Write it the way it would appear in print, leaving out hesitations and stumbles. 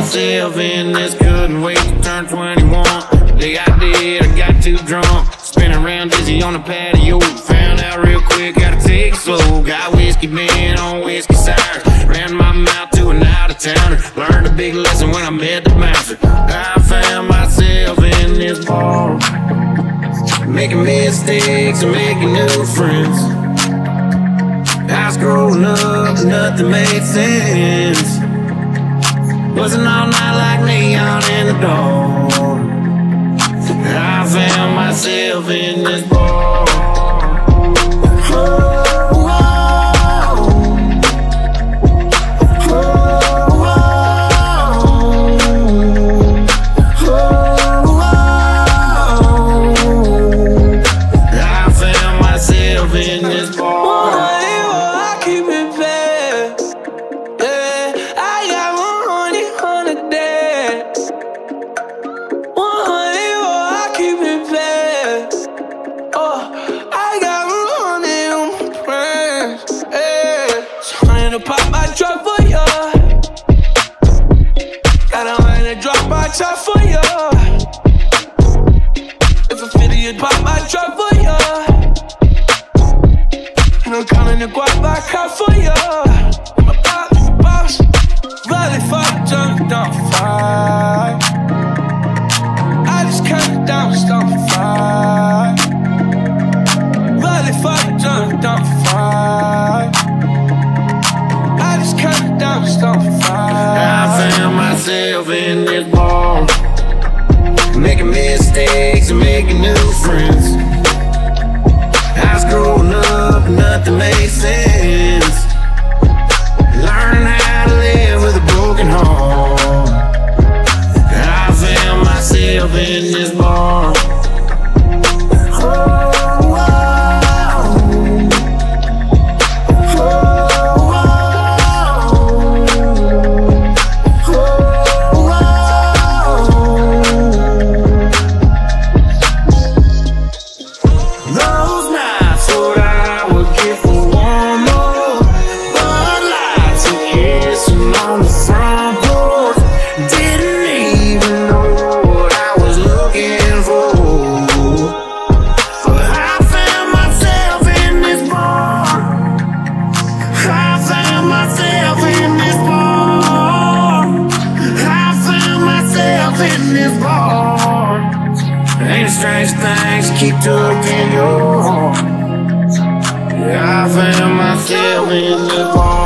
myself in this, couldn't wait to turn 21. The day I did, I got too drunk, spinning around dizzy on the patio. Found out real quick, gotta take it slow. Got whiskey man on whiskey sours, ran my mouth to an out-of-towner. Learned a big lesson when I met the bouncer. I found myself in this bar, making mistakes and making new friends. I was growing up, nothing made sense. Wasn't all night like neon in the dark. I found myself in this bar. I found myself in this bar. Pop my truck for ya. Got a man to drop my top for ya. If I fit it, you'd pop my truck for ya. And I'm calling the guap back out for ya. My boss, really fucked jumped on fire. I just cut down, stop fire. Really fucked jumped on fire. I found myself in this bar, making mistakes and making new friends. I was growing up, nothing made sense. Learning how to live with a broken heart. I found myself in this bar. Ain't strange things keep tugging your heart. Yeah, I found myself in the bar.